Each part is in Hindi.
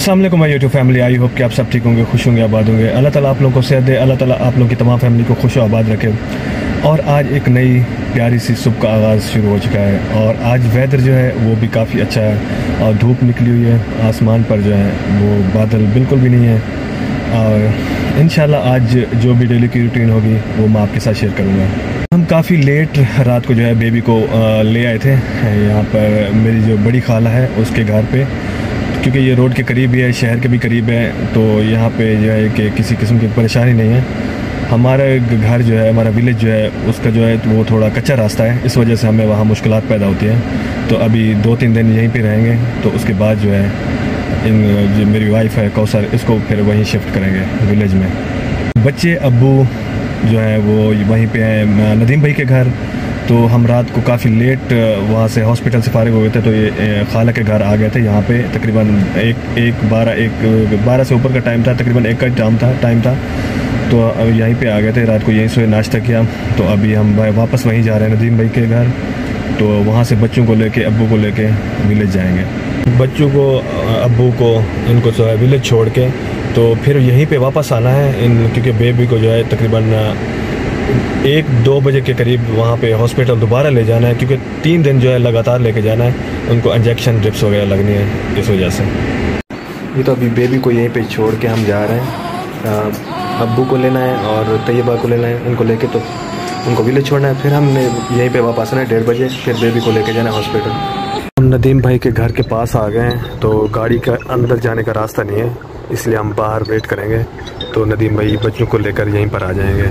अस्सलाम वालेकुम my YouTube family. I hope कि आप सब ठीक होंगे, खुश होंगे, आबाद होंगे। अल्लाह ताला आप लोगों को सेहत दे, अल्लाह ताला आप लोगों की तमाम फैमिली को खुश और आबाद रखे। और आज एक नई प्यारी सी सुबह का आगाज़ शुरू हो चुका है और आज वेदर जो है वो भी काफ़ी अच्छा है और धूप निकली हुई है। आसमान पर जो है वो बादल बिल्कुल भी नहीं है और इंशाल्लाह आज जो भी डेली की रूटीन होगी वो मैं आपके साथ शेयर करूँगा। हम काफ़ी लेट रात को जो है बेबी को ले आए थे यहाँ पर मेरी जो बड़ी खाला है उसके घर पे, क्योंकि ये रोड के करीब ही है, शहर के भी करीब है, तो यहाँ पे जो है कि किसी किस्म की परेशानी नहीं है। हमारा घर जो है, हमारा विलेज जो है उसका जो है वो थोड़ा कच्चा रास्ता है, इस वजह से हमें वहाँ मुश्किलात पैदा होती हैं। तो अभी 2-3 दिन यहीं पे रहेंगे, तो उसके बाद जो है जो मेरी वाइफ है कौसर, इसको फिर वहीं शिफ्ट करेंगे विलेज में। बच्चे अब्बू जो है वो वहीं पे हैं नदीम भाई के घर। तो हम रात को काफ़ी लेट वहाँ से हॉस्पिटल से फारिग हो गए थे, तो ये खाला के घर आ गए थे। यहाँ पे तकरीबन 12 से ऊपर का टाइम था, तकरीबन 1 का टाइम था। तो यहीं पे आ गए थे, रात को यहीं से नाश्ता किया। तो अभी हम वापस वहीं जा रहे हैं नदीम भाई के घर। तो वहाँ से बच्चों को लेके अब्बू को लेके विलेज जाएंगे। बच्चों को अब्बू को इनको जो है विलेज छोड़ के तो फिर यहीं पे वापस आना है क्योंकि बेबी को जो है तकरीबन 1-2 बजे के करीब वहाँ पे हॉस्पिटल दोबारा ले जाना है, क्योंकि 3 दिन जो है लगातार लेके जाना है। उनको इंजेक्शन ड्रिप्स वगैरह लगनी है, इस वजह से। ये तो अभी बेबी को यहीं पे छोड़ के हम जा रहे हैं। अब्बू को लेना है और तैयबा को लेना है, उनको लेके तो उनको विलेज छोड़ना है। फिर हमने यहीं पे वापस आना है 1:30 बजे, फिर बेबी को लेके जाना है हॉस्पिटल। हम नदीम भाई के घर के पास आ गए हैं, तो गाड़ी का अंदर जाने का रास्ता नहीं है, इसलिए हम बाहर वेट करेंगे। तो नदीम भाई बच्चों को लेकर यहीं पर आ जाएंगे।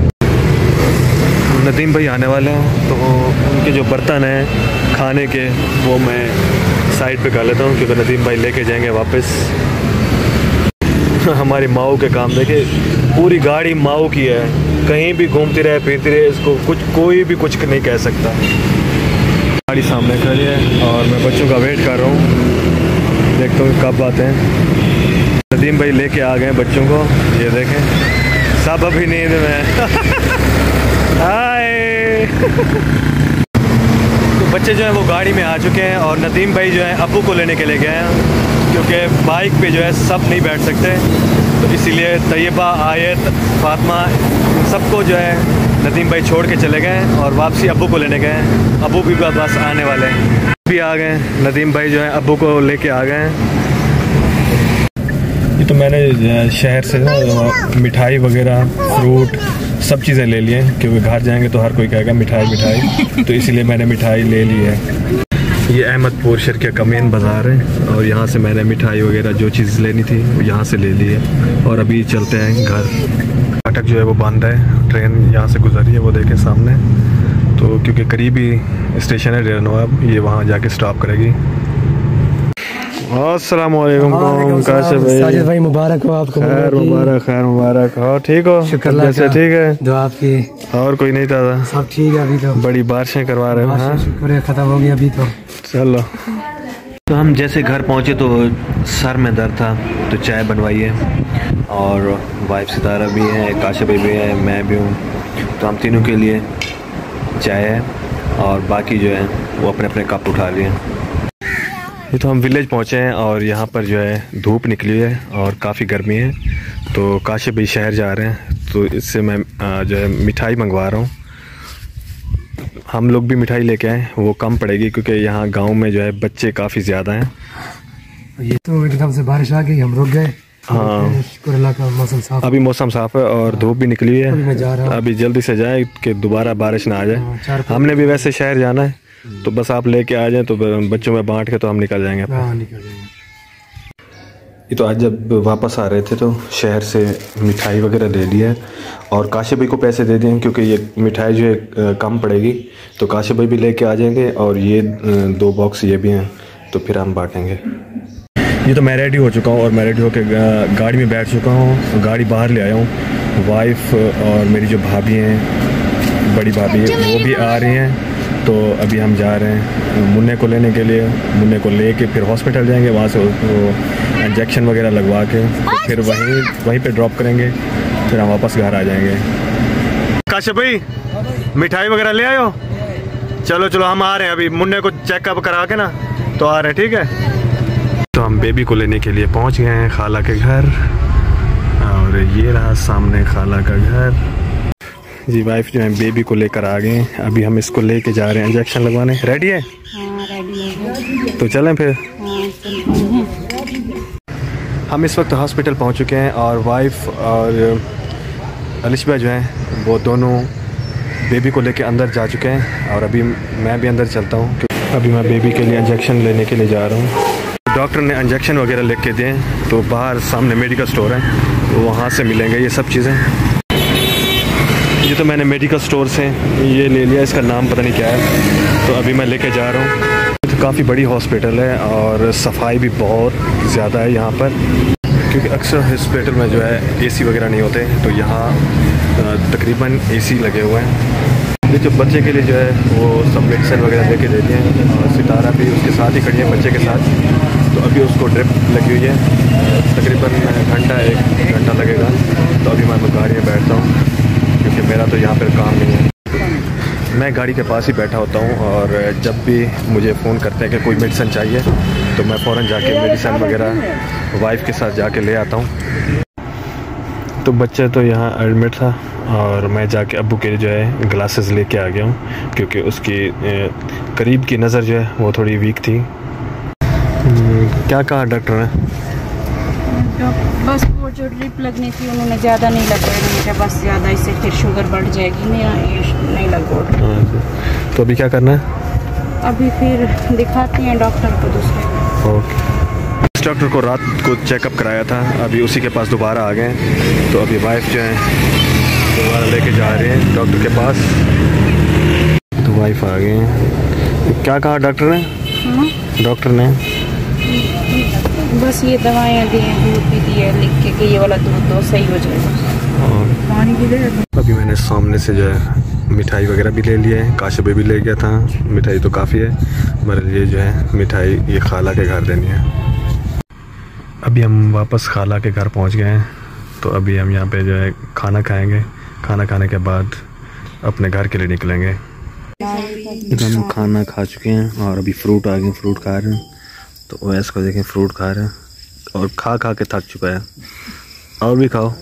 नदीम भाई आने वाले हैं, तो उनके जो बर्तन हैं खाने के वो मैं साइड पे कर लेता हूँ, क्योंकि नदीम भाई लेके जाएंगे वापस। हमारी माओ के काम देखे, पूरी गाड़ी माओ की है, कहीं भी घूमती रहे फिरती रहे, इसको कोई भी कुछ नहीं कह सकता। गाड़ी सामने खड़ी है और मैं बच्चों का वेट कर रहा हूँ, देखता हूँ कब आते हैं। नदीम भाई लेके आ गए बच्चों को, ये देखें सब अभी नींद में। हाय। तो बच्चे जो हैं वो गाड़ी में आ चुके हैं और नदीम भाई जो है अब्बू को लेने के लिए गए हैं, क्योंकि बाइक पे जो है सब नहीं बैठ सकते। तो इसीलिए तैयबा, आयत, फातिमा सबको जो है नदीम भाई छोड़ के चले गए और वापसी अब्बू को लेने गए हैं। अब्बू भी बस आने वाले हैं, भी आ गए। नदीम भाई जो है अब्बू को लेके आ गए हैं। ये तो मैंने शहर से ना मिठाई वगैरह, फ्रूट, सब चीज़ें ले लिए, क्योंकि घर जाएंगे तो हर कोई कहेगा मिठाई, तो इसीलिए मैंने मिठाई ले ली है। ये अहमदपुर शर्किया का मेन बाज़ार है और यहाँ से मैंने मिठाई वगैरह जो चीज़ लेनी थी वो यहाँ से ले ली है और अभी चलते हैं घर। फाटक जो है वो बंद है, ट्रेन यहाँ से गुजरी है, वो देखें सामने। तो क्योंकि करीबी स्टेशन है डेरा नवाब, ये वहाँ जाके स्टॉप करेगी। अस्सलाम वालेकुम साजिद भाई, मुबारक हो आपको। खैर मुबारक हो। ठीक हो? शुक्र से ठीक है, दुआ आपकी। और कोई नहीं था? सब ठीक है अभी तो। बड़ी बारिशें करवा रहे हो? हाँ, शुक्र है खत्म हो गई अभी तो। चलो। तो हम जैसे घर पहुँचे तो सर में दर्द था, तो चाय बनवाई है और वाइफ सितारा भी है, काशा भाई भी है, मैं भी हूँ। तो हम तीनों के लिए चाय है और बाकी जो है वो अपने अपने कप उठा लिए। ये तो हम विलेज पहुँचे हैं और यहाँ पर जो है धूप निकली है और काफ़ी गर्मी है। तो काशा भाई शहर जा रहे हैं, तो इससे मैं जो है मिठाई मंगवा रहा हूँ। हम लोग भी मिठाई लेके आए, वो कम पड़ेगी क्योंकि यहाँ गांव में जो है बच्चे काफ़ी ज़्यादा हैं। ये तो एकदम से बारिश आ गई, हम रुक गए। हाँ, शुक्र अल्लाह का, मौसम साफ, अभी मौसम साफ़ है और धूप भी निकली है। मैं जा रहा हूं। अभी जल्दी से जाए कि दोबारा बारिश ना आ जाए। हमने भी वैसे शहर जाना है, तो बस आप लेके आ जाएं तो बच्चों में बांट के तो हम निकल जाएंगे। ये तो आज जब वापस आ रहे थे तो शहर से मिठाई वगैरह ले लिया है और काशा भाई को पैसे दे दिए, क्योंकि ये मिठाई जो है कम पड़ेगी। तो काशा भाई भी लेके आ जाएंगे और ये 2 बॉक्स ये भी हैं, तो फिर हम बांटेंगे। ये तो मैं रेडी हो चुका हूँ और मैं रेडी होकर गाड़ी में बैठ चुका हूँ, गाड़ी बाहर ले आया हूँ। वाइफ और मेरी जो भाभी हैं, बड़ी भाभी, वो भी आ रही हैं। तो अभी हम जा रहे हैं मुन्ने को लेने के लिए। मुन्ने को लेके फिर हॉस्पिटल जाएंगे, वहाँ से उसको इंजेक्शन वगैरह लगवा के फिर वहीं पे ड्रॉप करेंगे, फिर हम वापस घर आ जाएंगे। काशा भाई मिठाई वगैरह ले आयो? चलो हम आ रहे हैं, अभी मुन्ने को चेकअप करा के ना तो आ रहे हैं, ठीक है? तो हम बेबी को लेने के लिए पहुंच गए हैं खाला के घर, और ये रहा सामने खाला का घर जी। वाइफ जो है बेबी को लेकर आ गए। अभी हम इसको लेके जा रहे हैं इंजेक्शन लगवाने। रेडी है? हाँ, रेडी है। तो चलें फिर। हाँ, हम इस वक्त हॉस्पिटल पहुंच चुके हैं और वाइफ और अलिशबा जो हैं वो दोनों बेबी को लेके अंदर जा चुके हैं, और अभी मैं भी अंदर चलता हूं क्योंकि अभी मैं बेबी के लिए इंजेक्शन लेने के लिए जा रहा हूं। डॉक्टर ने इंजेक्शन वगैरह लिख के दिए, तो बाहर सामने मेडिकल स्टोर है, तो वहाँ से मिलेंगे ये सब चीज़ें। ये तो मैंने मेडिकल स्टोर से ये ले लिया, इसका नाम पता नहीं क्या है, तो अभी मैं लेके जा रहा हूँ। तो काफ़ी बड़ी हॉस्पिटल है और सफाई भी बहुत ज़्यादा है यहाँ पर, क्योंकि अक्सर हॉस्पिटल में जो है एसी वगैरह नहीं होते, तो यहाँ तकरीबन एसी लगे हुए हैं। ये जो बच्चे के लिए जो है वो सब मेडिसिन वगैरह लेके देते हैं, और सितारा भी उसके साथ ही खड़ी है बच्चे के साथ। तो अभी उसको ड्रिप लगी हुई है, तकरीबन एक घंटा लगेगा। तो अभी मैं गाड़ी में बैठता हूँ क्योंकि मेरा तो यहाँ पर काम नहीं है। मैं गाड़ी के पास ही बैठा होता हूँ, और जब भी मुझे फ़ोन करते हैं कि कोई मेडिसिन चाहिए तो मैं फ़ौरन जाके मेडिसिन वगैरह वाइफ के साथ जाके ले आता हूँ। तो बच्चा तो यहाँ एडमिट था, और मैं जाके अब्बू के जो है ग्लासेस लेके आ गया हूँ, क्योंकि उसकी करीब की नज़र जो है वो थोड़ी वीक थी। क्या कहा डॉक्टर ने? बस वो जो ड्रिप लगनी थी उन्होंने ज़्यादा नहीं लगाया, उन्होंने कहा बस ज़्यादा इससे फिर शुगर बढ़ जाएगी, नहीं लगवा। तो अभी क्या करना है? अभी फिर दिखाती हैं डॉक्टर को दूसरे। ओके। इस डॉक्टर को रात को चेकअप कराया था, अभी उसी के पास दोबारा आ गए। तो अभी वाइफ जो है दोबारा लेके जा रहे हैं डॉक्टर के पास। तो वाइफ आ गए हैं। क्या कहा डॉक्टर ने? डॉक्टर ने बस ये दवाइयाँ दी हैं, दूध भी दिया लिख के कि ये वाला दूध दो, सही हो जाएगा। पानी भी दे। अभी मैंने सामने से जो है मिठाई वगैरह भी ले लिया है, काशबे भी ले गया था। मिठाई तो काफ़ी है, मेरे लिए जो है मिठाई ये खाला के घर देनी है। अभी हम वापस खाला के घर पहुंच गए हैं, तो अभी हम यहाँ पे जो है खाना खाएंगे। खाना खाने के बाद अपने घर के लिए निकलेंगे। हम खाना खा चुके हैं और अभी फ्रूट आ गए, फ्रूट खा रहे हैं। तो ओएस को देखें, फ्रूट खा रहे हैं, और खा खा के थक चुका है। और भी खाओ।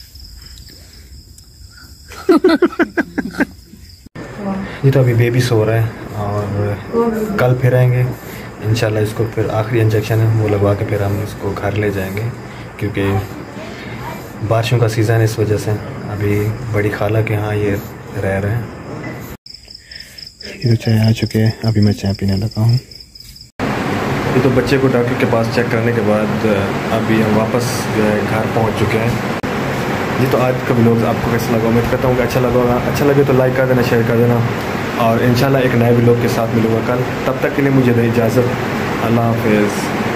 ये तो अभी बेबी सो रहा है, और कल फिर आएंगे इंशाल्लाह। इसको फिर आखिरी इंजेक्शन है वो लगवा के फिर हम इसको घर ले जाएंगे, क्योंकि बारिशों का सीज़न है, इस वजह से अभी बड़ी खाला के यहाँ ये रह रहे हैं। ये तो चाय आ चुके हैं, अभी मैं चाय पीने लगा हूँ। ये तो बच्चे को डॉक्टर के पास चेक करने के बाद अभी हम वापस जो है घर पहुँच चुके हैं। ये तो आज का व्लॉग आपको कैसा लगा? मैं कहता हूँ कि अच्छा लगा। अच्छा लगे तो लाइक कर देना, शेयर कर देना, और इंशाल्लाह एक नए व्लॉग के साथ मिलूँगा कल। तब तक के लिए मुझे दे इजाज़त। अल्लाह हाफ़िज़।